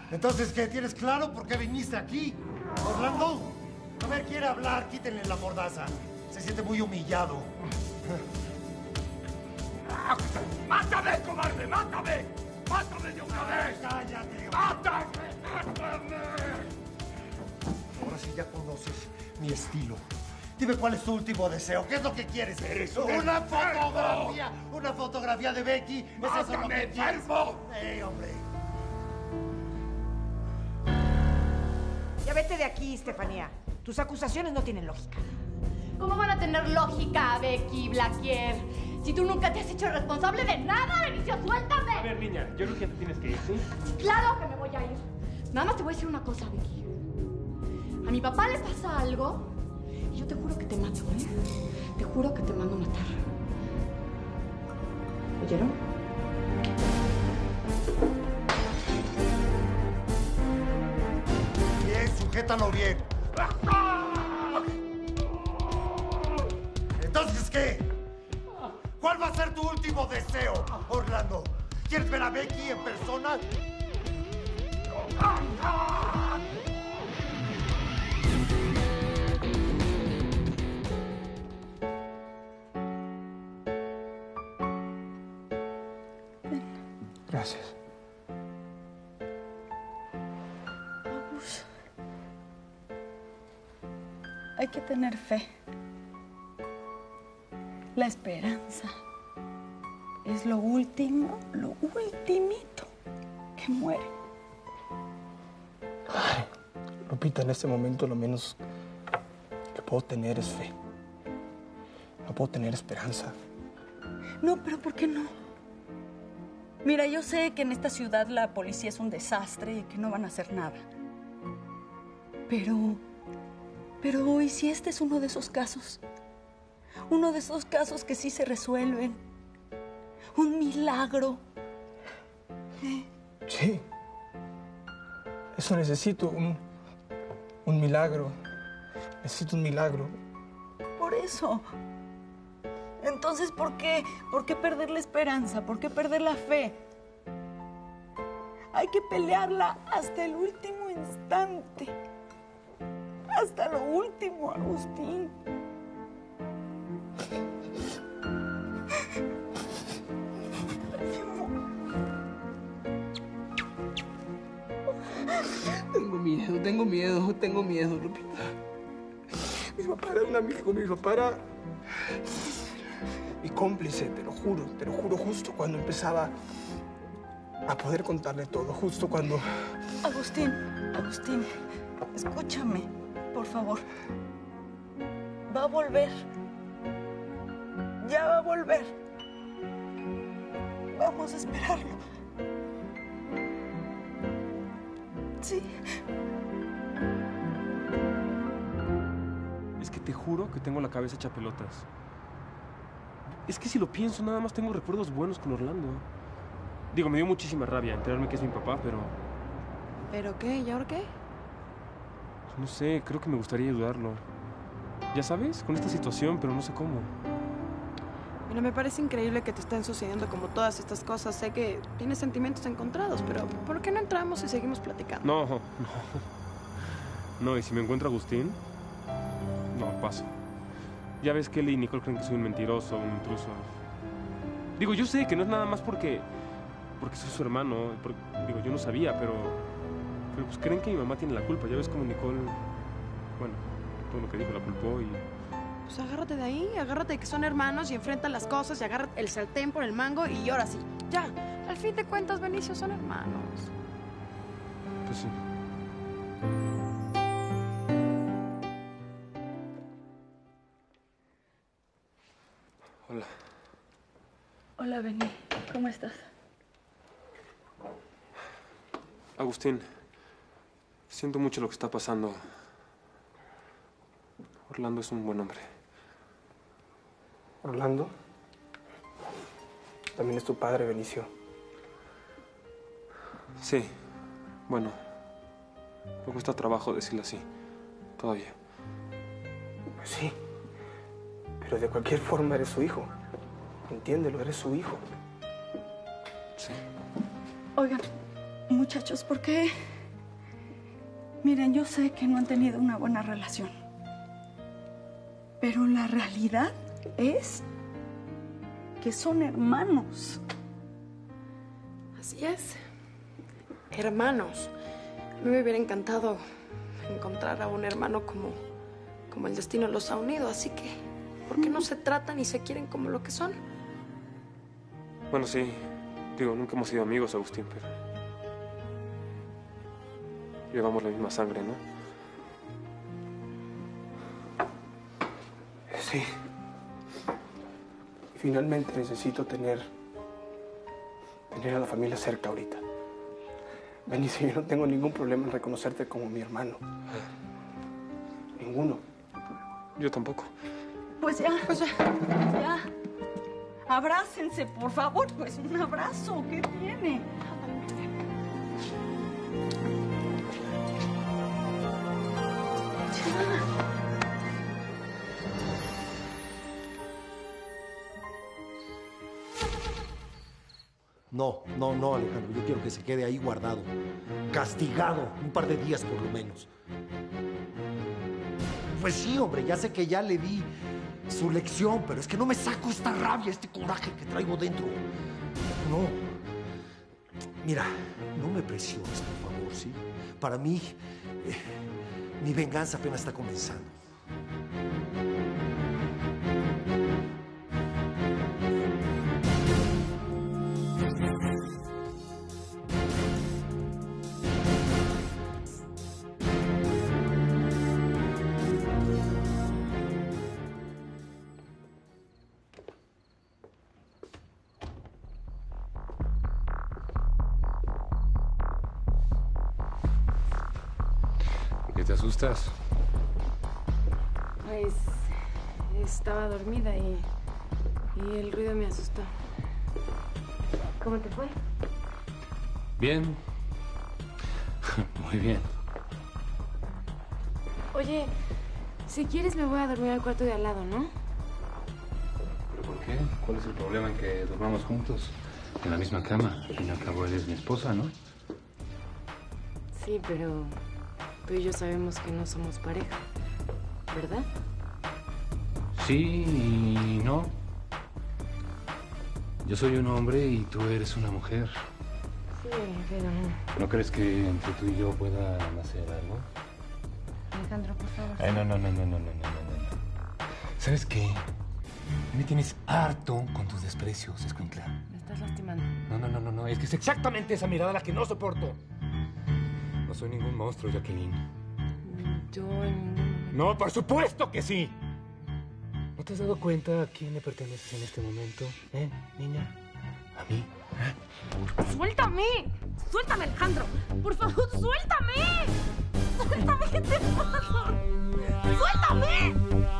Entonces, ¿qué? ¿Tienes claro por qué viniste aquí? ¿Orlando? A ver, quiere hablar, quítenle la mordaza. Se siente muy humillado. ¡Mátame, cobarde! ¡Mátame! ¡Mátame de una vez! ¡Cállate! ¡Mátame! ¡Mátame! Ahora sí ya conoces mi estilo. Dime cuál es tu último deseo. ¿Qué es lo que quieres? ¡Eres un ¡Una enfermo! fotografía! ¡Una fotografía de Becky! ¿Es eso lo ¡Mátame, que quieres? enfermo! Hombre! Ya vete de aquí, Estefanía. Tus acusaciones no tienen lógica. ¿Cómo van a tener lógica, Becky Blaquier? Si tú nunca te has hecho responsable de nada, Benicio, suéltame. A ver, niña, yo creo que ya te tienes que ir, ¿sí? Claro que me voy a ir. Nada más te voy a decir una cosa, Becky. A mi papá le pasa algo y yo te juro que te mato, ¿eh? Te juro que te mando a matar. ¿Oyeron? Bien, sujétalo bien. ¿Entonces qué? ¿Cuál va a ser tu último deseo, Orlando? ¿Quieres ver a Becky en persona? Gracias. Vamos. Hay que tener fe. La esperanza es lo último, lo ultimito que muere. Ay, Lupita, en este momento lo menos que puedo tener es fe. No puedo tener esperanza. No, pero ¿por qué no? Mira, yo sé que en esta ciudad la policía es un desastre y que no van a hacer nada. Pero ¿y si este es uno de esos casos? Uno de esos casos que sí se resuelven. Un milagro. Sí. Eso necesito, un milagro. Necesito un milagro. Por eso. Entonces, ¿por qué? ¿Por qué perder la esperanza? ¿Por qué perder la fe? Hay que pelearla hasta el último instante. Hasta lo último, Agustín. Tengo miedo, Lupita. Mi papá era un amigo, mi papá era mi cómplice, te lo juro, justo cuando empezaba a poder contarle todo, justo cuando... Agustín, escúchame, por favor. Va a volver. Ya va a volver. Vamos a esperarlo. Sí. Es que te juro que tengo la cabeza hecha pelotas. Es que si lo pienso, nada más tengo recuerdos buenos con Orlando. Digo, me dio muchísima rabia enterarme que es mi papá, pero... ¿Pero qué? ¿Y ahora qué? No sé, creo que me gustaría ayudarlo. Ya sabes, con esta situación, pero no sé cómo. Mira, me parece increíble que te estén sucediendo como todas estas cosas. Sé que tienes sentimientos encontrados, pero ¿por qué no entramos y seguimos platicando? No. No, y si me encuentra Agustín... No, paso. Ya ves que él y Nicole creen que soy un mentiroso, un intruso. Digo, yo sé que no es nada más porque soy su hermano. Digo, yo no sabía, pero pues creen que mi mamá tiene la culpa. Ya ves como Nicole, bueno, todo lo que dijo la culpó y... Pues agárrate de ahí, agárrate de que son hermanos y enfrenta las cosas y agarra el sartén por el mango y ahora sí, ya. Al fin de cuentas, Benicio, son hermanos. Pues sí. Hola. Hola, Beni. ¿Cómo estás? Agustín, siento mucho lo que está pasando. Orlando es un buen hombre. ¿Orlando? También es tu padre, Benicio. Sí. Bueno, me cuesta trabajo decirlo así. Todavía. Pues sí. Pero de cualquier forma eres su hijo. Entiéndelo, eres su hijo. Sí. Oigan, muchachos, ¿por qué Miren, yo sé que no han tenido una buena relación. Pero la realidad es que son hermanos. Así es. Hermanos. A mí me hubiera encantado encontrar a un hermano como el destino los ha unido. Así que, ¿por qué no se tratan y se quieren como lo que son? Bueno, sí. Digo, nunca hemos sido amigos, Agustín, pero... llevamos la misma sangre, ¿no? Sí. Finalmente necesito tener a la familia cerca ahorita. Benicio, yo no tengo ningún problema en reconocerte como mi hermano. Ninguno. Yo tampoco. Pues ya. Ya. Abrácense, por favor. Pues un abrazo. ¿Qué tiene? No, Alejandro. Yo quiero que se quede ahí guardado. Castigado. Un par de días por lo menos. Pues sí, hombre. Ya sé que ya le di su lección, pero es que no me saco esta rabia, este coraje que traigo dentro. No. Mira, no me presiones, por favor, ¿sí? Para mí, mi venganza apenas está comenzando. ¿Qué te asustas? Pues estaba dormida y el ruido me asustó. ¿Cómo te fue? Bien. Muy bien. Oye, si quieres me voy a dormir al cuarto de al lado, ¿no? ¿Pero por qué? ¿Cuál es el problema en que dormamos juntos? En la misma cama. Al fin y al cabo eres mi esposa, ¿no? Sí, pero tú y yo sabemos que no somos pareja, ¿verdad? Sí y no. Yo soy un hombre y tú eres una mujer. Sí, pero... ¿No crees que entre tú y yo pueda nacer algo? Alejandro, por favor. Ay, no. ¿Sabes qué? Me tienes harto con tus desprecios, Escuincla. Me estás lastimando. No. Es que es exactamente esa mirada la que no soporto. No soy ningún monstruo, Jacqueline. Yo en ningún... No, por supuesto que sí. ¿No te has dado cuenta a quién le perteneces en este momento? Niña? ¿A mí? ¡Suéltame! ¡Suéltame, Alejandro! ¡Por favor, suéltame! ¡Suéltame! ¿Qué te pasa? ¡Suéltame!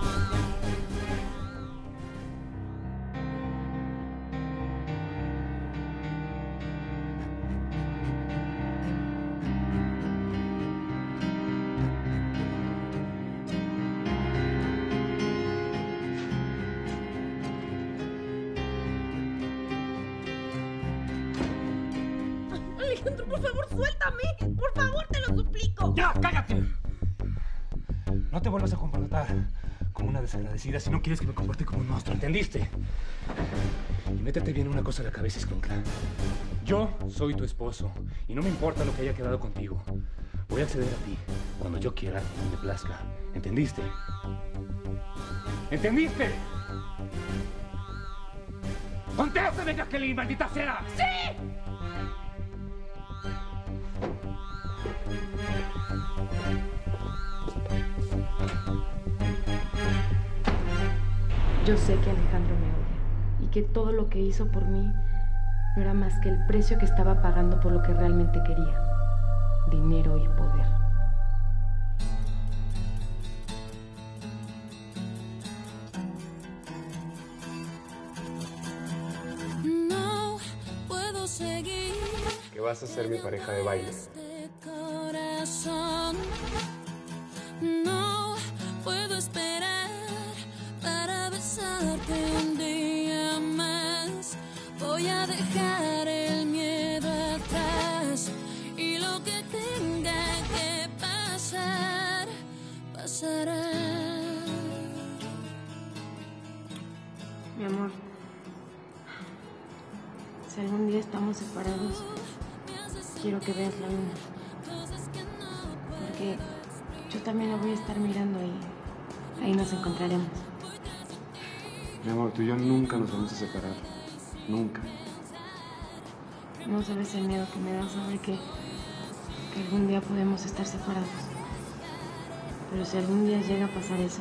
Alejandro, por favor, suéltame. Por favor, te lo suplico. ¡Ya, cállate! No te vuelvas a comportar como una desagradecida si no quieres que me comporte como un monstruo, ¿entendiste? Y métete bien una cosa a la cabeza, Escuincla. Yo soy tu esposo y no me importa lo que haya quedado contigo. Voy a acceder a ti cuando yo quiera y me plazca. ¿Entendiste? ¿Entendiste? ¡Contéstame, Jacqueline, maldita sea! ¡Sí! Yo sé que Alejandro me odia y que todo lo que hizo por mí no era más que el precio que estaba pagando por lo que realmente quería: dinero y poder. No puedo seguir. Que vas a ser mi pareja de baile. Este corazón. No puedo esperar para besarte un día más. Voy a dejar el miedo atrás y lo que tenga que pasar. Si algún día estamos separados, quiero que veas la luna. Porque yo también la voy a estar mirando y ahí nos encontraremos. Mi amor, tú y yo nunca nos vamos a separar. Nunca. No sabes el miedo que me da saber que algún día podemos estar separados. Pero si algún día llega a pasar eso,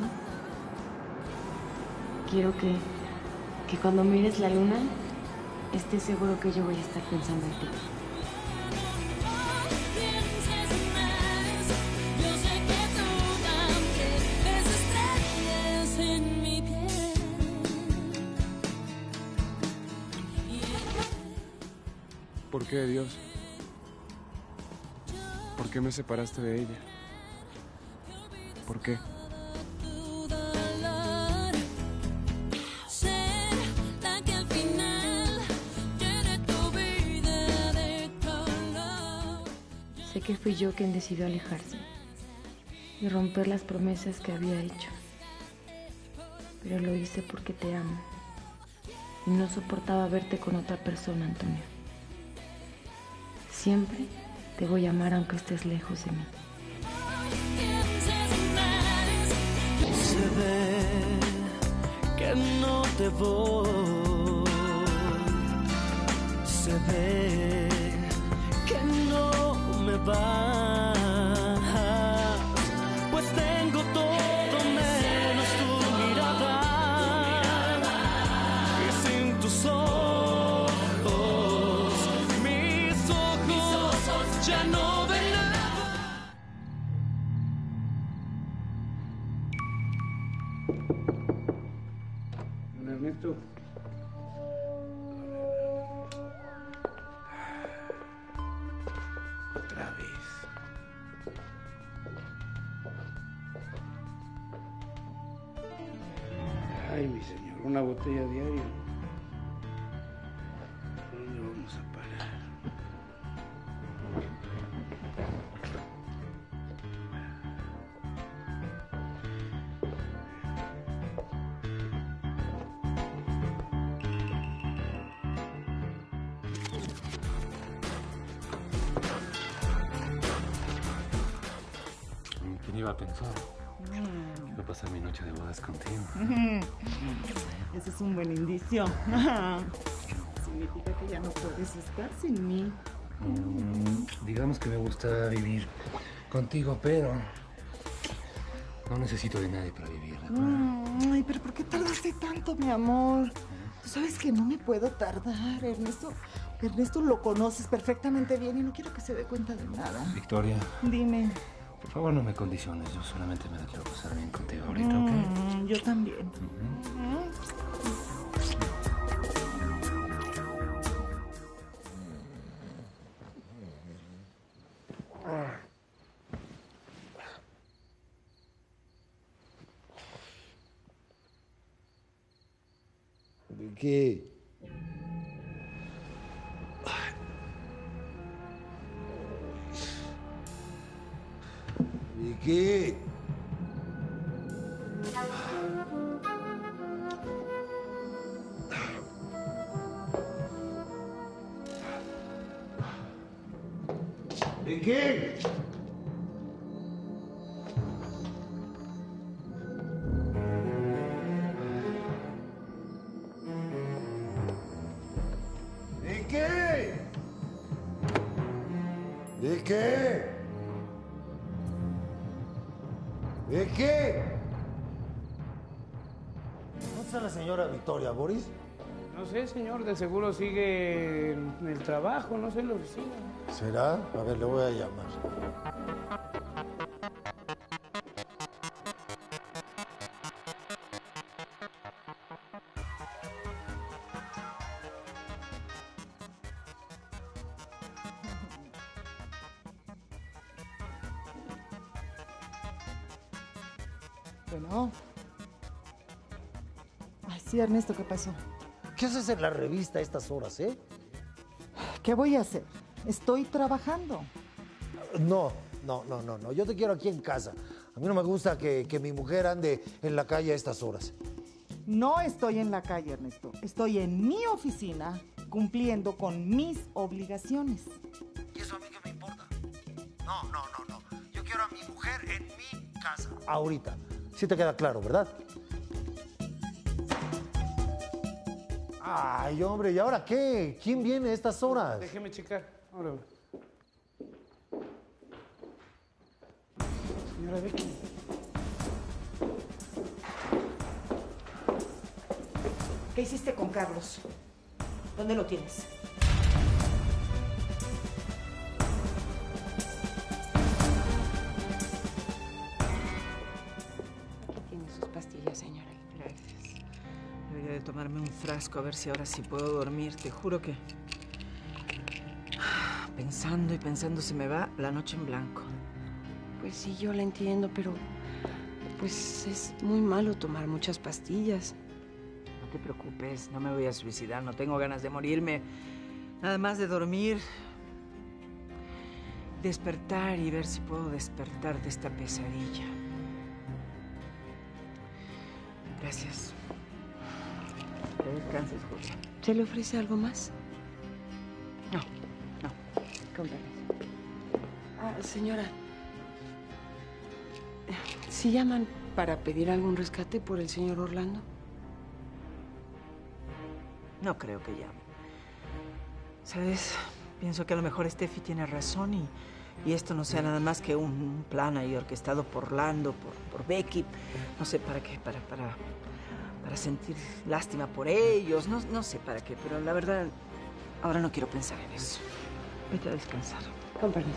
quiero que cuando mires la luna, estés seguro que yo voy a estar pensando en ti. ¿Por qué, Dios? ¿Por qué me separaste de ella? ¿Por qué? Sé que fui yo quien decidió alejarse y romper las promesas que había hecho. Pero lo hice porque te amo y no soportaba verte con otra persona, Antonio. Siempre te voy a amar aunque estés lejos de mí. Se ve que no te voy. Se ve que no me vas. Pues tengo todo menos tu mirada. Y sin tus ojos, mis ojos ya no ven nada. Don Ernesto. Otra vez. Ay, mi señor, una botella diaria. ¿Dónde vamos a parar? ¿Quién iba a pensar? Voy a pasar mi noche de bodas contigo. Ese es un buen indicio. Significa que ya no puedes estar sin mí. Digamos que me gusta vivir contigo, pero no necesito de nadie para vivir, ¿de acuerdo? Ay, pero ¿por qué tardaste tanto, mi amor? Tú sabes que no me puedo tardar, Ernesto. Ernesto lo conoces perfectamente bien y no quiero que se dé cuenta de nada. Victoria, Dime. por favor no me condiciones. Yo solamente me la quiero pasar bien contigo ahorita, ¿ok? Yo también. ¿Qué? Vicky. Vicky. ¿De qué? ¿De qué? ¿Dónde está la señora Victoria, Boris? No sé, señor, de seguro sigue en el trabajo, no sé, en la oficina. ¿Será? A ver, le voy a llamar. Bueno. Ay, sí, Ernesto, ¿qué pasó? ¿Qué haces en la revista a estas horas, eh? ¿Qué voy a hacer? Estoy trabajando. No. Yo te quiero aquí en casa. A mí no me gusta que mi mujer ande en la calle a estas horas. No estoy en la calle, Ernesto. Estoy en mi oficina cumpliendo con mis obligaciones. ¿Y eso a mí qué me importa? No. Yo quiero a mi mujer en mi casa. Ahorita. Sí te queda claro, ¿verdad? Ay, hombre, ¿y ahora qué? ¿Quién viene a estas horas? Déjeme checar. Ahora. Señora Becky. ¿Qué hiciste con Carlos? ¿Dónde lo tienes? Aquí tiene sus pastillas, señora. Gracias. Debería de tomarme un frasco a ver si ahora sí puedo dormir. Te juro que... pensando y pensando se me va la noche en blanco. Pues sí, yo la entiendo, pero... pues es muy malo tomar muchas pastillas. No te preocupes, no me voy a suicidar, no tengo ganas de morirme. Nada más de dormir, despertar y ver si puedo despertar de esta pesadilla. Gracias. Que descanses, Julia. ¿Se le ofrece algo más? No. Con permiso. Señora, ¿sí llaman para pedir algún rescate por el señor Orlando? No creo que llame. ¿Sabes? Pienso que a lo mejor Steffi tiene razón y esto no sea nada más que un plan ahí orquestado por Orlando, por Becky. No sé para qué, para sentir lástima por ellos. No sé para qué, pero la verdad, ahora no quiero pensar en eso. Vete a descansar. Con permiso.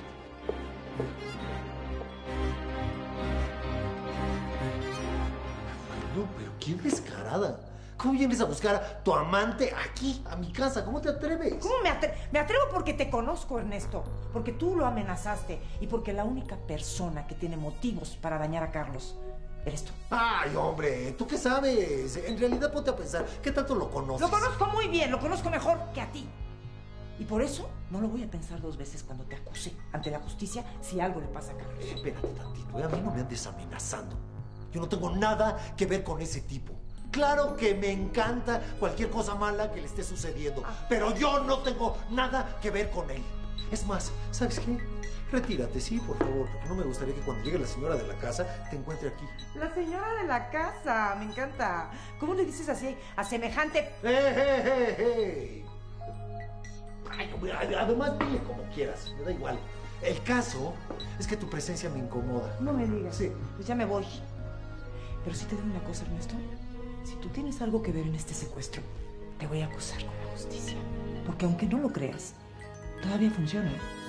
No, pero qué descarada. ¿Cómo vienes a buscar a tu amante aquí, a mi casa? ¿Cómo te atreves? ¿Cómo me atrevo? Porque te conozco, Ernesto. Porque tú lo amenazaste y porque la única persona que tiene motivos para dañar a Carlos eres tú. Ay, hombre, ¿tú qué sabes? En realidad ponte a pensar, ¿qué tanto lo conoces? Lo conozco muy bien, lo conozco mejor que a ti. Y por eso no lo voy a pensar dos veces cuando te acuse ante la justicia si algo le pasa a Carlos. Espérate tantito, a mí no me andes amenazando. Yo no tengo nada que ver con ese tipo. Claro que me encanta cualquier cosa mala que le esté sucediendo, pero yo no tengo nada que ver con él. Es más, ¿sabes qué? Retírate, sí, por favor, porque no me gustaría que cuando llegue la señora de la casa te encuentre aquí. La señora de la casa, me encanta. ¿Cómo le dices así a semejante? ¡Hey! Ay, además, dile como quieras, me da igual. El caso es que tu presencia me incomoda. No me digas. Sí. Pues ya me voy. Pero sí te digo una cosa, Ernesto. Si tú tienes algo que ver en este secuestro, te voy a acusar con la justicia. Porque aunque no lo creas, todavía funciona.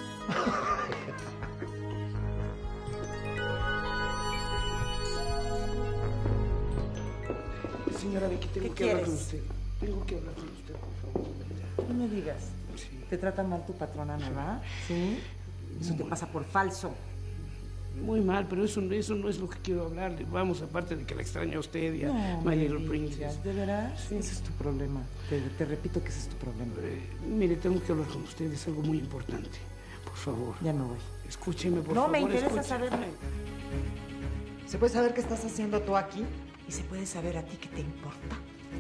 Señora Becky, tengo que hablar con usted. Tengo que hablar con usted, por favor. No me digas. Sí. ¿Te trata mal tu patrona, ¿verdad? Sí. Eso te pasa por falso. Muy mal, pero eso no es lo que quiero hablarle. Vamos, aparte de que la extraña a usted y a My Little Princess. ¿De veras? Sí. Ese es tu problema. Te repito que ese es tu problema. Mire, tengo que hablar con usted. Es algo muy importante. Por favor. Ya me voy. Escúcheme, por favor. No me interesa escúcheme. saberme. Se puede saber qué estás haciendo tú aquí y se puede saber a ti qué te importa.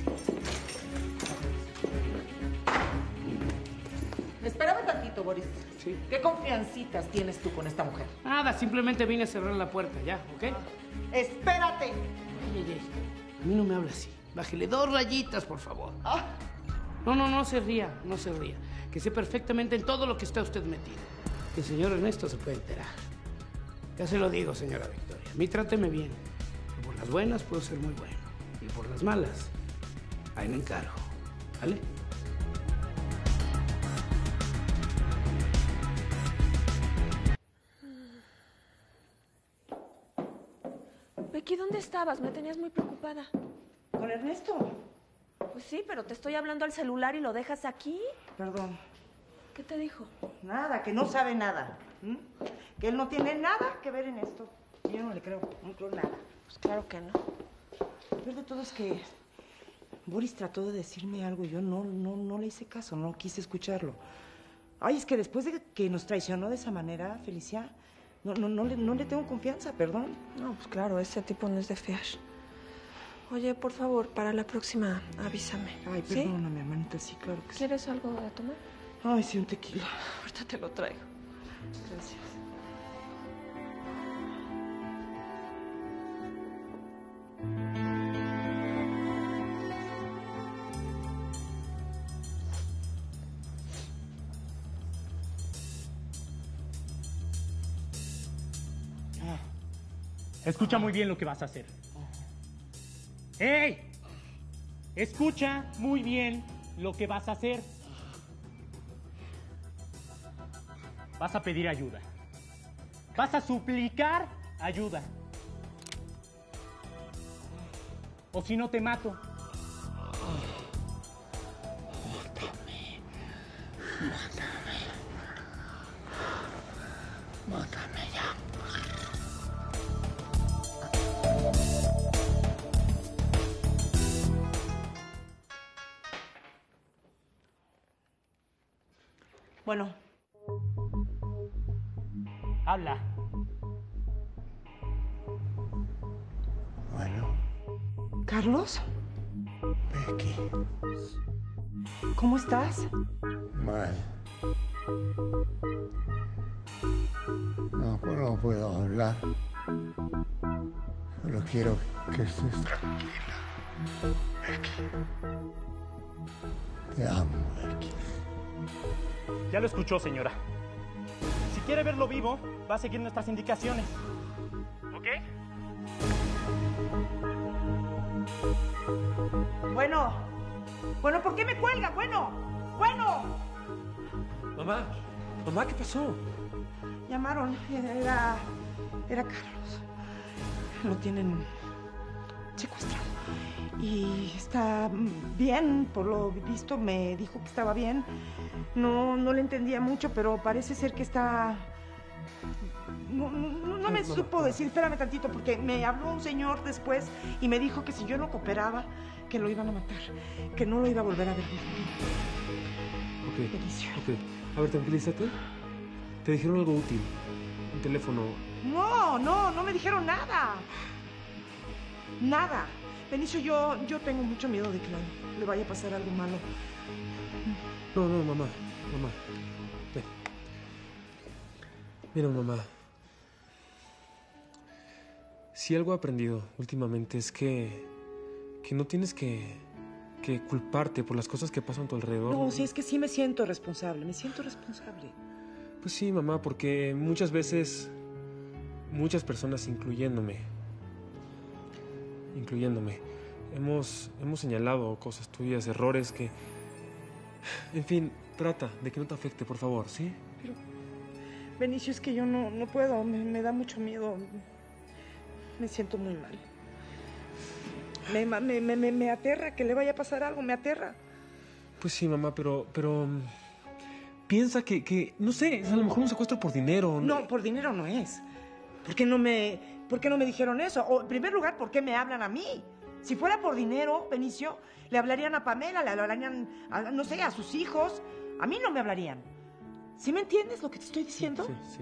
Espérame tantito, Boris. Sí. ¿Qué confiancitas tienes tú con esta mujer? Nada, simplemente vine a cerrar la puerta, ya, ¿ok? ¡Espérate! Ay. A mí no me habla así. Bájele 2 rayitas, por favor. No se ría, no se ría. Que sé perfectamente en todo lo que está usted metido. Que el señor Ernesto se puede enterar. Ya se lo digo, señora Victoria. A mí tráteme bien. Que por las buenas puedo ser muy bueno. Y por las malas, ahí me encargo. ¿Vale? Becky, ¿dónde estabas? Me tenías muy preocupada. ¿Con Ernesto? Pues sí, pero te estoy hablando al celular y lo dejas aquí. Perdón. ¿Qué te dijo? Nada, que no sabe nada. Que él no tiene nada que ver en esto. Yo no le creo, no creo nada. Pues claro que no. Lo peor de todo es que Boris trató de decirme algo y yo no le hice caso, no quise escucharlo. Ay, es que después de que nos traicionó de esa manera, Felicia, no le tengo confianza, perdón. No, pues claro, ese tipo no es de fiar. Oye, por favor, para la próxima, avísame. Ay, ¿sí? perdóname, hermanita, sí, claro que sí. ¿Quieres algo de tomar? Ay, sí, un tequila. Ahorita te lo traigo. Gracias. Escucha muy bien lo que vas a hacer. ¡Ey! Escucha muy bien lo que vas a hacer. Vas a pedir ayuda. Vas a suplicar ayuda. O si no, te mato. Mátame ya. Bueno. Habla. Bueno. ¿Carlos? Becky. ¿Cómo estás? Mal. No puedo hablar. Solo quiero que estés tranquila. Becky. Te amo, Becky. Ya lo escuchó, señora. Si quiere verlo vivo, va a seguir nuestras indicaciones. ¿Ok? Bueno, ¿por qué me cuelga? Bueno. Mamá, ¿qué pasó? Llamaron, era Carlos. Lo tienen secuestrado. Y está bien, por lo visto me dijo que estaba bien. No le entendía mucho, pero parece ser que está... No me supo decir, espérame tantito, porque me habló un señor después y me dijo que si yo no cooperaba, que lo iban a matar, que no lo iba a volver a ver. Ok. A ver, tranquilízate. Te dijeron algo útil. Un teléfono. No me dijeron nada. Nada. Benicio, yo tengo mucho miedo de que le vaya a pasar algo malo. No, mamá. Ven. Mira, mamá. Si algo he aprendido últimamente es que no tienes que culparte por las cosas que pasan a tu alrededor. No, sí, es que sí me siento responsable. Pues sí, mamá, porque muchas veces muchas personas, incluyéndome, hemos señalado cosas tuyas, errores que... En fin, trata de que no te afecte, por favor, ¿sí? Pero, Benicio, es que yo no puedo, me da mucho miedo. Me siento muy mal. Me aterra que le vaya a pasar algo, me aterra. Pues sí, mamá, pero piensa que no sé, es a lo mejor un secuestro por dinero. No, por dinero no es. ¿Por qué no me dijeron eso? O, en primer lugar, ¿por qué me hablan a mí? Si fuera por dinero, Benicio, le hablarían a Pamela, le hablarían, no sé, a sus hijos. A mí no me hablarían. ¿Sí me entiendes lo que te estoy diciendo? Sí.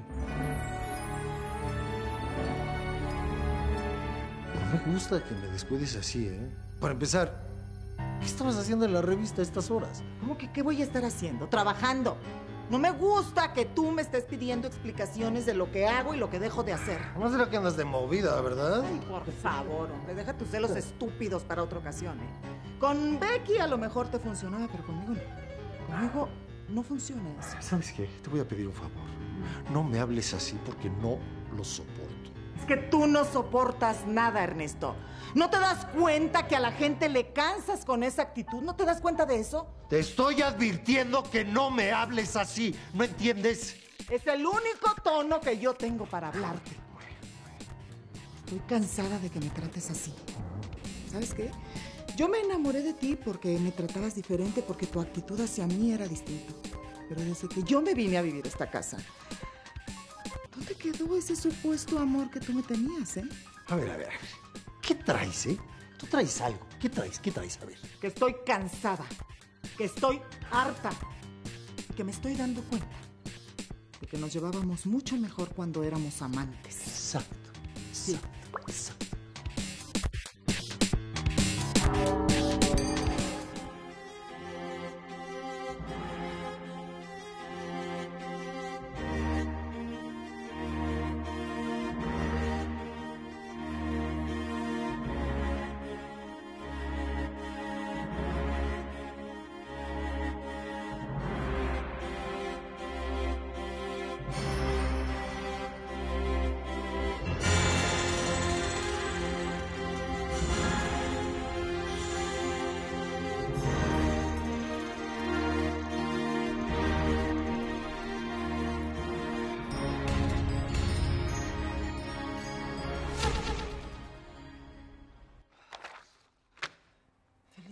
No me gusta que me descuides así, ¿eh? Para empezar, ¿qué estabas haciendo en la revista a estas horas? ¿Cómo que qué voy a estar haciendo? Trabajando. No me gusta que tú me estés pidiendo explicaciones de lo que hago y lo que dejo de hacer. No será que andas de movida, ¿verdad? Ay, por favor, hombre, deja tus celos estúpidos para otra ocasión, ¿eh? Con Becky a lo mejor te funcionaba, pero conmigo no. Conmigo no funciona eso. ¿Sabes qué? Te voy a pedir un favor. No me hables así porque no lo soporto. Es que tú no soportas nada, Ernesto. ¿No te das cuenta que a la gente le cansas con esa actitud? ¿No te das cuenta de eso? Te estoy advirtiendo que no me hables así. ¿No entiendes? Es el único tono que yo tengo para hablarte. Estoy cansada de que me trates así. ¿Sabes qué? Yo me enamoré de ti porque me tratabas diferente, porque tu actitud hacia mí era distinta. Pero desde que yo me vine a vivir a esta casa, ¿dónde quedó ese supuesto amor que tú me tenías, eh? A ver. ¿Qué traes, eh? Tú traes algo. ¿Qué traes? A ver. Que estoy cansada, que estoy harta, que me estoy dando cuenta de que nos llevábamos mucho mejor cuando éramos amantes. Exacto. Sí.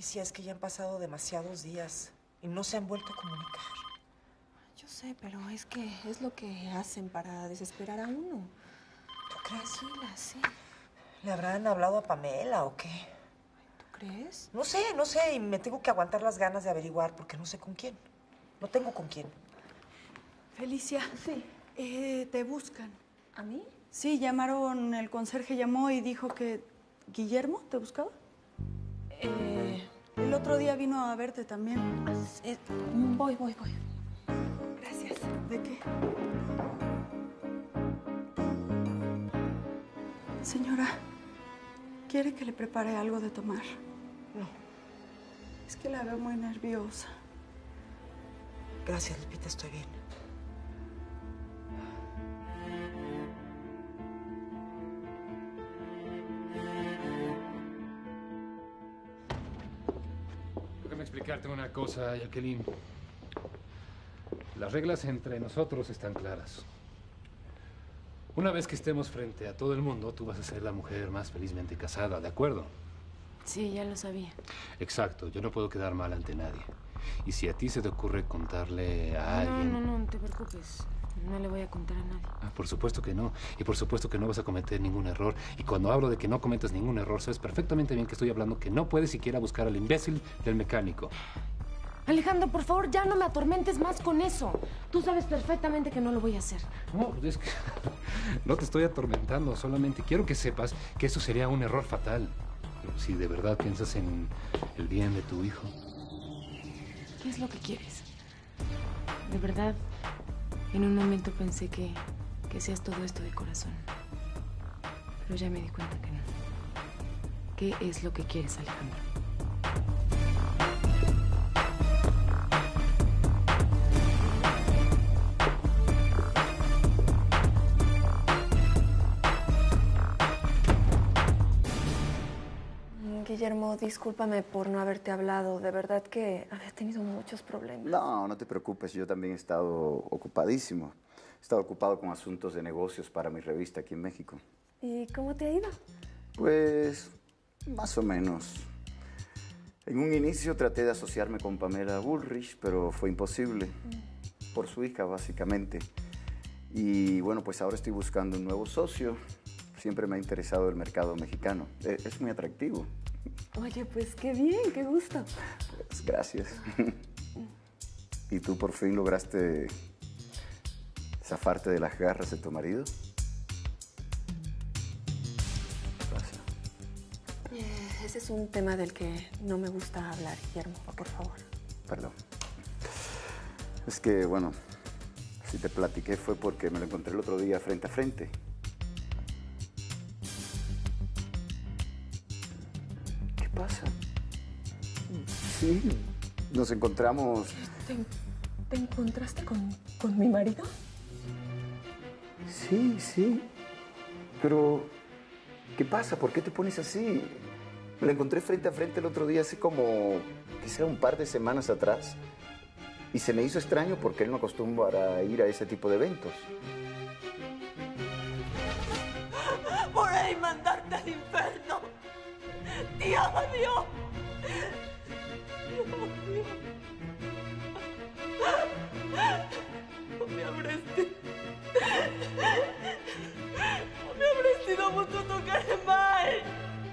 Alicia, es que ya han pasado demasiados días y no se han vuelto a comunicar. Yo sé, pero es que es lo que hacen para desesperar a uno. ¿Tú crees? Tranquila, sí. ¿Le habrán hablado a Pamela o qué? ¿Tú crees? No sé, y me tengo que aguantar las ganas de averiguar porque no sé con quién. No tengo con quién. Felicia. Sí. Te buscan. ¿A mí? Sí, llamaron, el conserje llamó y dijo que... ¿Guillermo te buscaba? El otro día vino a verte también. Voy. Gracias. ¿De qué? Señora, ¿quiere que le prepare algo de tomar? No. Es que la veo muy nerviosa. Gracias, Lupita, estoy bien. Déjame explicarte una cosa, Jacqueline. Las reglas entre nosotros están claras. Una vez que estemos frente a todo el mundo, tú vas a ser la mujer más felizmente casada, ¿de acuerdo? Sí, ya lo sabía. Exacto, yo no puedo quedar mal ante nadie. Y si a ti se te ocurre contarle a alguien... No te preocupes. No le voy a contar a nadie. Ah, por supuesto que no. Y por supuesto que no vas a cometer ningún error. Y cuando hablo de que no cometas ningún error, sabes perfectamente bien que estoy hablando que no puedes siquiera buscar al imbécil del mecánico. Alejandro, por favor, ya no me atormentes más con eso. Tú sabes perfectamente que no lo voy a hacer. No, es que no te estoy atormentando. Solamente quiero que sepas que eso sería un error fatal. Si de verdad piensas en el bien de tu hijo. ¿Qué es lo que quieres? De verdad, en un momento pensé que seas todo esto de corazón. Pero ya me di cuenta que no. ¿Qué es lo que quieres, Alejandro? Guillermo, discúlpame por no haberte hablado. De verdad que había tenido muchos problemas. No te preocupes. Yo también he estado ocupadísimo. He estado ocupado con asuntos de negocios para mi revista aquí en México. ¿Y cómo te ha ido? Pues, más o menos. En un inicio traté de asociarme con Pamela Bullrich, pero fue imposible. Por su hija, básicamente. Y bueno, pues ahora estoy buscando un nuevo socio. Siempre me ha interesado el mercado mexicano. Es muy atractivo. Oye, pues qué bien, qué gusto. Pues gracias. ¿Y tú por fin lograste zafarte de las garras de tu marido? ¿Qué pasa? Ese es un tema del que no me gusta hablar, Guillermo, por favor. Perdón. Es que, bueno, si te platiqué fue porque me lo encontré el otro día frente a frente. ¿Qué pasa? Sí, nos encontramos... ¿Te encontraste con mi marido? Sí. Pero, ¿qué pasa? ¿Por qué te pones así? Me lo encontré frente a frente el otro día, hace como, quizá un par de semanas atrás. Y se me hizo extraño porque él no acostumbra a ir a ese tipo de eventos. Por ahí mandarte al infierno. Te odio. No me avresti dovuto toccare mai.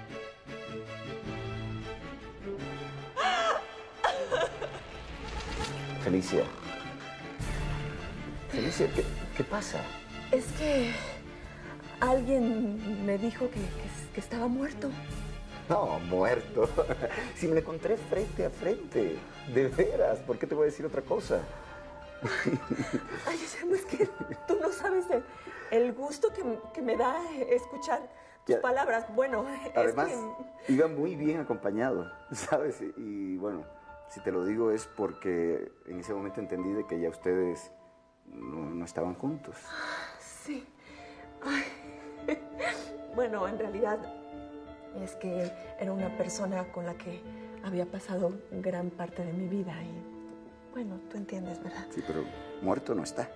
Felicia. Felicia, ¿qué pasa? Es que alguien me dijo que estaba muerto. No, muerto. Si me lo encontré frente a frente. De veras, ¿por qué te voy a decir otra cosa? Ay, Guillermo, es que tú no sabes el gusto que me da escuchar tus palabras. Bueno, además, es que... iba muy bien acompañado, ¿sabes? Y bueno, si te lo digo es porque en ese momento entendí de que ya ustedes no estaban juntos. Sí. Ay. Bueno, en realidad es que era una persona con la que había pasado gran parte de mi vida y, bueno, tú entiendes, ¿verdad? Sí, pero muerto no está.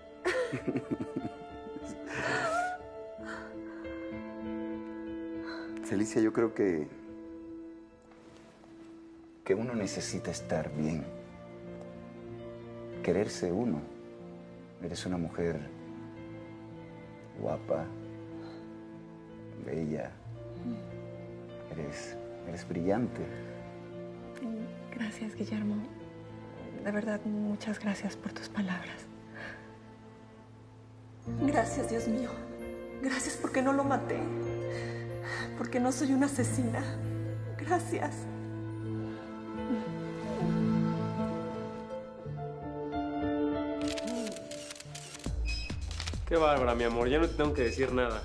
Felicia, yo creo que que uno necesita estar bien. Quererse uno. Eres una mujer guapa, bella. Eres brillante. Gracias, Guillermo. De verdad, muchas gracias por tus palabras. Gracias, Dios mío. Gracias porque no lo maté. Porque no soy una asesina. Gracias. Qué bárbara, mi amor. Ya no te tengo que decir nada.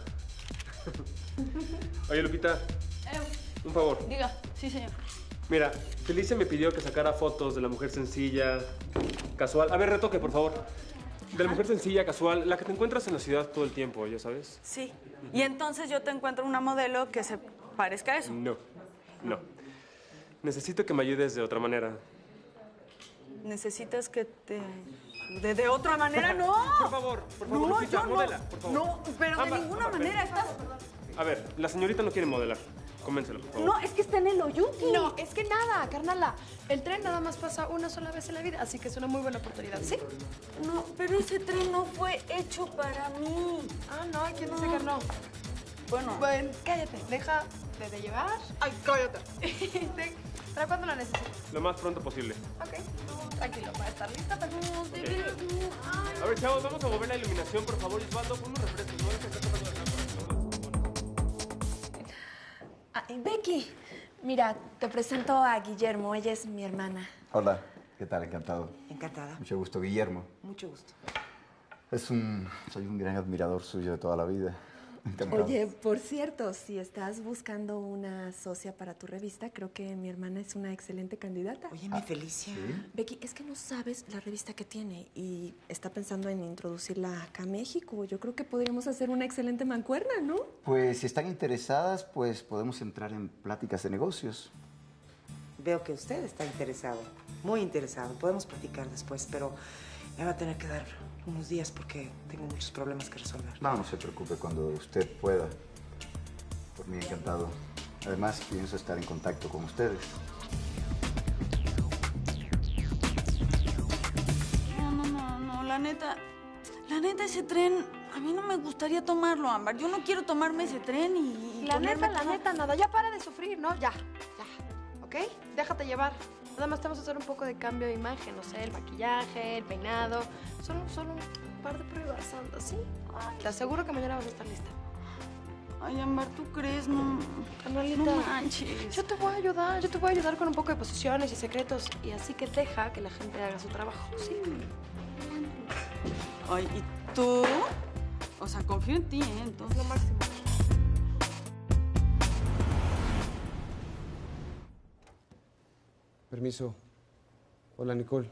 Oye, Lupita, un favor. Diga, sí, señor. Mira, Felicia me pidió que sacara fotos de la mujer sencilla, casual. A ver, retoque, por favor. De la mujer sencilla, casual, la que te encuentras en la ciudad todo el tiempo, ya sabes. Sí. Y entonces yo te encuentro una modelo que se parezca a eso. No. Necesito que me ayudes de otra manera. Necesitas que te... ¿De otra manera? ¡No! Por favor, no, Lupita, yo no. modela, por favor. No, pero Ámbar, de ninguna Ámbar, manera ven. estás... A ver, la señorita no quiere modelar. Convéncelo, por favor. No, es que está en el Oyuki. No, es que nada, carnala. El tren nada más pasa una sola vez en la vida, así que es una muy buena oportunidad, ¿sí? No, pero ese tren no fue hecho para mí. Ah, no, ¿quién dice que no? Bueno, cállate, déjate de llevar. Ay, cállate. ¿Para cuándo la necesitas? Lo más pronto posible. Ok, tranquilo, para estar lista. A ver, chavos, vamos a mover la iluminación, por favor. Osvaldo, pon unos refrescos. No dejes que esté pasando Becky, mira, te presento a Guillermo. Ella es mi hermana. Hola, ¿qué tal? Encantado. Encantada. Mucho gusto, Guillermo. Mucho gusto. Soy un gran admirador suyo de toda la vida. Encantado. Oye, por cierto, si estás buscando una socia para tu revista, creo que mi hermana es una excelente candidata. Oye, mi Felicia. ¿Sí? Becky, es que no sabes la revista que tiene y está pensando en introducirla acá a México. Yo creo que podríamos hacer una excelente mancuerna, ¿no? Pues si están interesadas, pues podemos entrar en pláticas de negocios. Veo que usted está interesado, muy interesado. Podemos platicar después, pero me va a tener que dar unos días porque tengo muchos problemas que resolver. No se preocupe, cuando usted pueda. Por mí, encantado. Además, pienso estar en contacto con ustedes. No, la neta, ese tren, a mí no me gustaría tomarlo, Ámbar. Yo no quiero tomarme ese tren y La ponerme neta, nada. Ya para de sufrir, ¿no? Ya. ¿Ok? Déjate llevar. Nada más te vamos a hacer un poco de cambio de imagen, no sé, el maquillaje, el peinado. Solo un par de pruebas, Sandra, ¿sí? Te aseguro que mañana vas a estar lista. Ay, Ámbar, ¿tú crees? No, Carnalita, no manches. yo te voy a ayudar con un poco de posiciones y secretos. Y así que deja que la gente haga su trabajo, ¿sí? Ay, ¿y tú? O sea, confío en ti, ¿eh? Entonces... Lo máximo. Permiso. Hola, Nicole.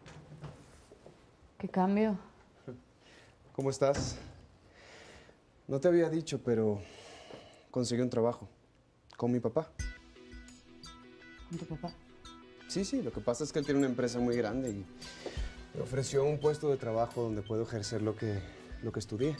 ¿Qué cambio? ¿Cómo estás? No te había dicho, pero conseguí un trabajo con mi papá. ¿Con tu papá? Sí, lo que pasa es que él tiene una empresa muy grande y me ofreció un puesto de trabajo donde puedo ejercer lo que estudié.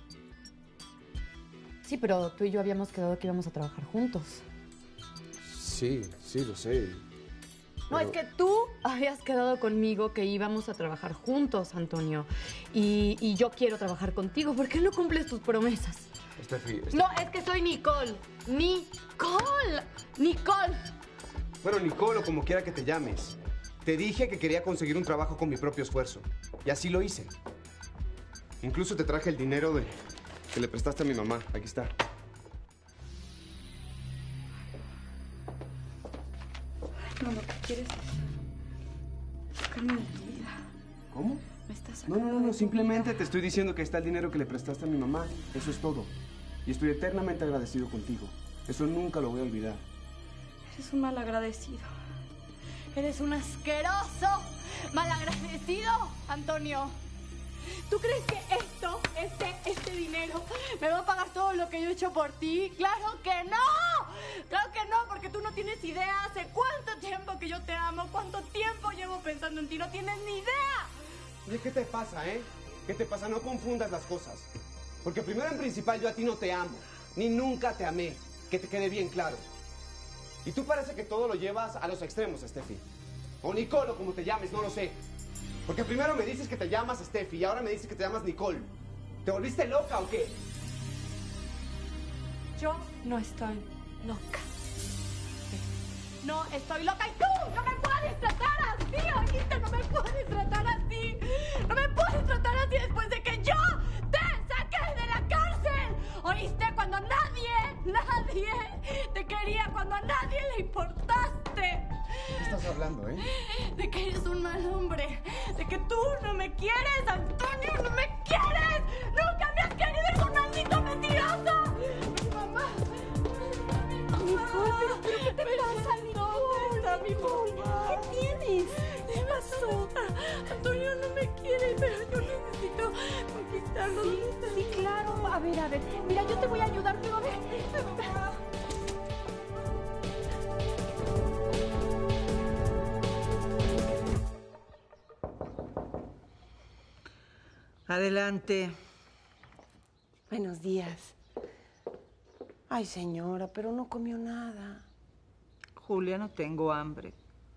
Sí, pero tú y yo habíamos quedado que íbamos a trabajar juntos. Sí, lo sé. No, es que tú habías quedado conmigo que íbamos a trabajar juntos, Antonio. Y yo quiero trabajar contigo. ¿Por qué no cumples tus promesas? Steffi. No, es que soy Nicole. Nicole. Bueno, Nicole, o como quiera que te llames. Te dije que quería conseguir un trabajo con mi propio esfuerzo. Y así lo hice. Incluso te traje el dinero que le prestaste a mi mamá. Aquí está. No, lo que quieres es sacarme de tu vida. ¿Cómo? Me estás sacando No, simplemente te estoy diciendo que está el dinero que le prestaste a mi mamá. Eso es todo. Y estoy eternamente agradecido contigo. Eso nunca lo voy a olvidar. Eres un malagradecido. Eres un asqueroso malagradecido, Antonio. ¿Tú crees que este dinero me va a pagar todo lo que yo he hecho por ti? ¡Claro que no! ¡Claro que no! Porque tú no tienes idea hace cuánto tiempo que yo te amo, cuánto tiempo llevo pensando en ti. ¡No tienes ni idea! Oye, ¿qué te pasa, ¿Qué te pasa? No confundas las cosas. Porque primero en principal yo a ti no te amo. Ni nunca te amé. Que te quede bien claro. Y tú parece que todo lo llevas a los extremos, Steffi. O Nicole, o como te llames, no lo sé. Porque primero me dices que te llamas Steffi y ahora me dices que te llamas Nicole. ¿Te volviste loca o qué? Yo no estoy loca. No estoy loca y tú no me puedes tratar así, ¿oíste? No me puedes tratar así. No me puedes tratar así después de que yo te saqué de la cárcel. ¿Oíste? Cuando nadie te quería, cuando a nadie le importaste. ¿Qué estás hablando, De que eres un mal hombre. De que tú no me quieres, Antonio, no me quieres. Nunca me has querido, eres un maldito mentiroso. Mi mamá. Nicole, ¿pero qué te pasa, Nicole? Mi mamá. ¿Qué tienes? ¿Qué pasó? Antonio no me quiere, pero yo necesito conquistarlo. Sí, claro. A ver. Mira, yo te voy a ayudar, pero a ver. Adelante. Buenos días. Ay, señora, pero no comió nada. Julia, no tengo hambre.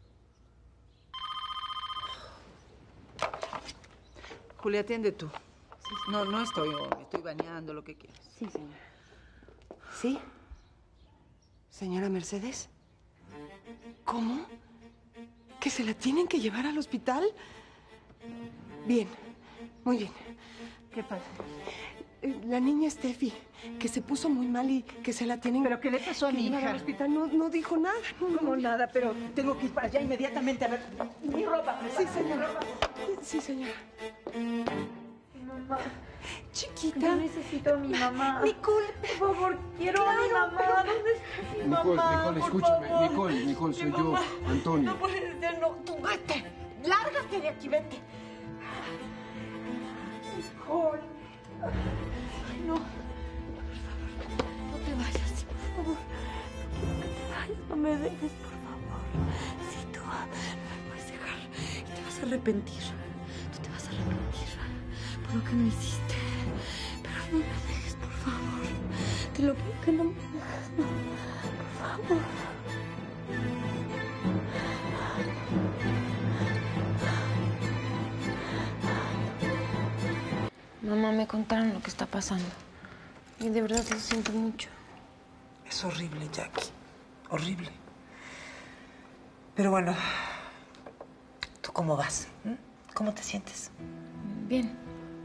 Julia, atiende tú. Sí. No estoy, me estoy bañando, lo que quieras. Sí, señora. ¿Sí? Señora Mercedes. ¿Cómo? ¿Que se la tienen que llevar al hospital? Bien, muy bien. ¿Qué pasa? La niña Steffi, que se puso muy mal y que se la tienen... ¿Pero qué le pasó a mi llevar hija? al hospital. No dijo nada. No, nada, pero tengo que ir para allá inmediatamente a ver mi ropa. Sí, señora. Sí, señora. Mamá. Chiquita. Yo necesito a mi mamá. Nicole, por favor, quiero a mi mamá. ¿Dónde está mi mamá? Nicole, escúchame. Nicole, soy yo, Antonio. No puede ser, no. Tú vete. Lárgate de aquí, vete. Nicole. Ay, no. Por favor, no te vayas, por favor. No te vayas, no me dejes, por favor. Si tú me puedes dejar y te vas a arrepentir. Tú te vas a arrepentir por lo que me hiciste. Pero no me dejes, por favor. Te lo pido que no me dejes, no. Por favor. Mamá, me contaron lo que está pasando. Y de verdad lo siento mucho. Es horrible, Jackie. Horrible. Pero bueno, ¿tú cómo vas? ¿Cómo te sientes? Bien.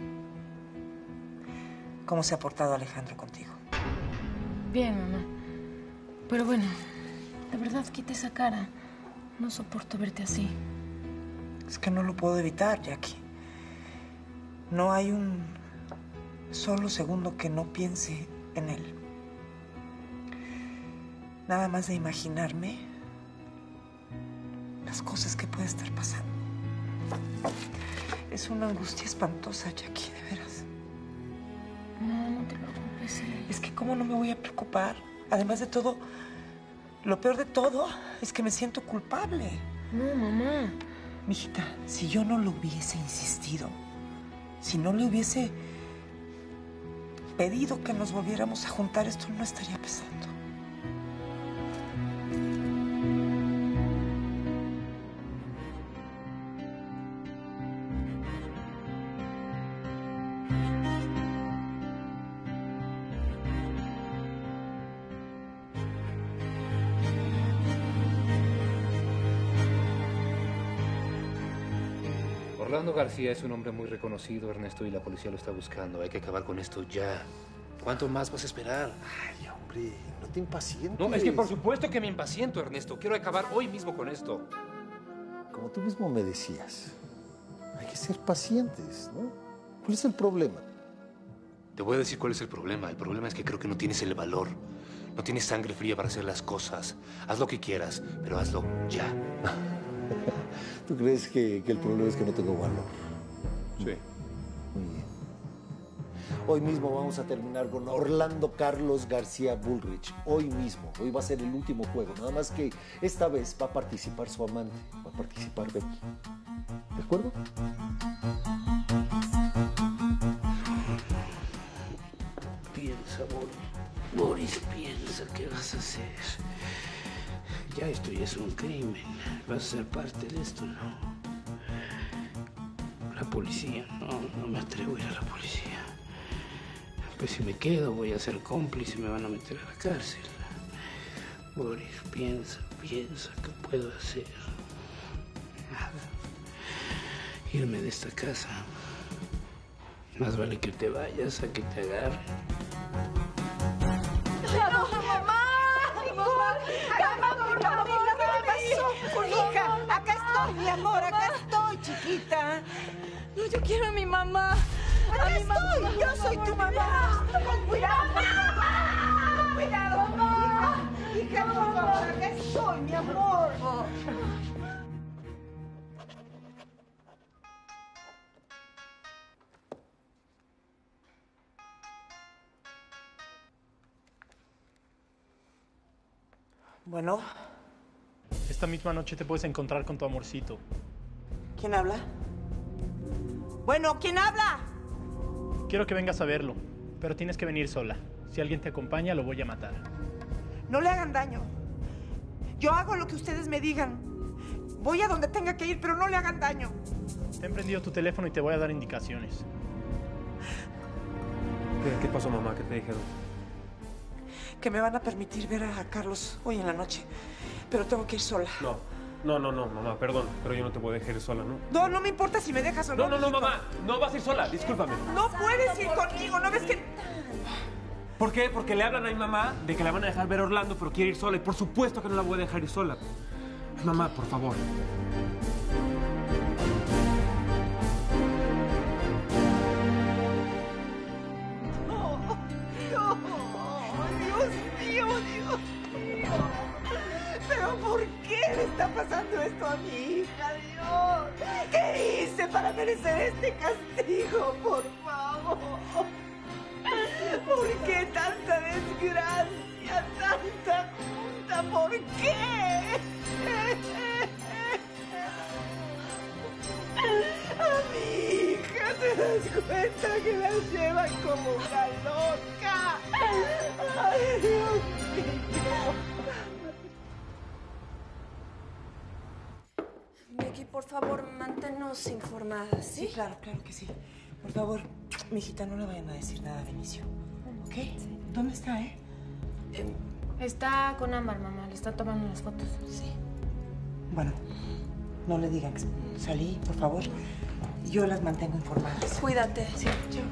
¿Cómo se ha portado Alejandro contigo? Bien, mamá. Pero bueno, de verdad, quita esa cara. No soporto verte así. Es que no lo puedo evitar, Jackie. No hay un solo segundo que no piense en él. Nada más de imaginarme las cosas que puede estar pasando. Es una angustia espantosa, Jackie, de veras. No te preocupes. Sí. Es que ¿cómo no me voy a preocupar? Además de todo, lo peor de todo es que me siento culpable. No, mamá. Mijita, si yo no lo hubiese insistido, si no le hubiese pedido que nos volviéramos a juntar, esto no estaría pasando. Orlando García es un hombre muy reconocido, Ernesto, y la policía lo está buscando. Hay que acabar con esto ya. ¿Cuánto más vas a esperar? Ay, hombre, no te impacientes. No, es que por supuesto que me impaciento, Ernesto. Quiero acabar hoy mismo con esto. Como tú mismo me decías, hay que ser pacientes, ¿no? ¿Cuál es el problema? Te voy a decir cuál es el problema. El problema es que creo que no tienes el valor. No tienes sangre fría para hacer las cosas. Haz lo que quieras, pero hazlo ya. ¿Tú crees que el problema es que no tengo valor? Sí. Muy bien. Hoy mismo vamos a terminar con Orlando Carlos García Bullrich. Hoy mismo. Hoy va a ser el último juego. Nada más que esta vez va a participar su amante. Va a participar Becky. ¿De acuerdo? Piensa, Boris, piensa qué vas a hacer. Ya esto ya es un crimen. ¿Vas a ser parte de esto? No. La policía. No me atrevo a ir a la policía. Pues si me quedo voy a ser cómplice y me van a meter a la cárcel. Boris, piensa, ¿qué puedo hacer? Nada. Irme de esta casa. Más vale que te vayas a que te agarren. ¡No, mamá! ¡Calma, por favor! ¿Qué pasó? Hija, acá estoy, mi amor, acá estoy, chiquita. No, yo quiero a mi mamá. Acá estoy, yo soy tu mamá. Con cuidado, por favor. Con cuidado, mamá. Hija, por favor, acá estoy, mi amor. Bueno. Esta misma noche te puedes encontrar con tu amorcito. ¿Quién habla? Bueno, ¿quién habla? Quiero que vengas a verlo, pero tienes que venir sola. Si alguien te acompaña, lo voy a matar. No le hagan daño. Yo hago lo que ustedes me digan. Voy a donde tenga que ir, pero no le hagan daño. Te he prendido tu teléfono y te voy a dar indicaciones. ¿Qué pasó, mamá? ¿Qué te dijeron? Que me van a permitir ver a Carlos hoy en la noche, pero tengo que ir sola. No, mamá, perdón, pero yo no te voy a dejar ir sola, ¿no? No me importa si me dejas o no. No, mamá, no vas a ir sola, discúlpame. No puedes ir conmigo, ¿no ves que...? ¿Por qué? Porque le hablan a mi mamá de que la van a dejar ver a Orlando, pero quiere ir sola, y por supuesto que no la voy a dejar ir sola. Mamá, por favor. Dios mío. ¿Pero por qué le está pasando esto a mi hija, Dios? ¿Qué hice para merecer este castigo, por favor? ¿Por qué tanta desgracia, tanta puta? ¿Por qué? A mi hija, ¿te das cuenta que la llevan como una loca? Ay, Dios mío. Becky, por favor, manténnos informadas, ¿sí? Sí, claro que sí. Por favor, mijita, no le vayan a decir nada a Benicio. ¿Ok? ¿Dónde está, Está con Ámbar, mamá. Le está tomando las fotos. Sí. Bueno, no le digan que salí, por favor. Yo las mantengo informadas. Cuídate. Sí, yo.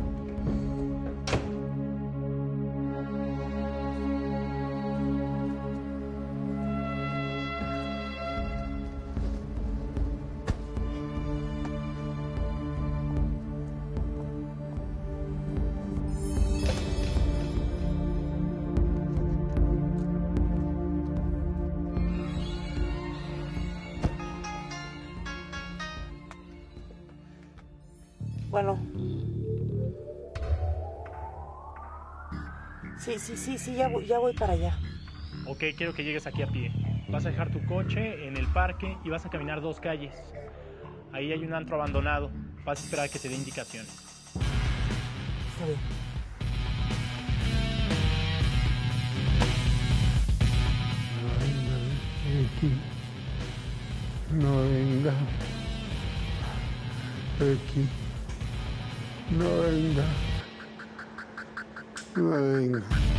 Bueno. Sí, ya voy para allá. Ok, quiero que llegues aquí a pie. Vas a dejar tu coche en el parque y vas a caminar 2 calles. Ahí hay un antro abandonado. Vas a esperar a que te dé indicaciones. Está bien. No venga. Becky. No venga. No venga.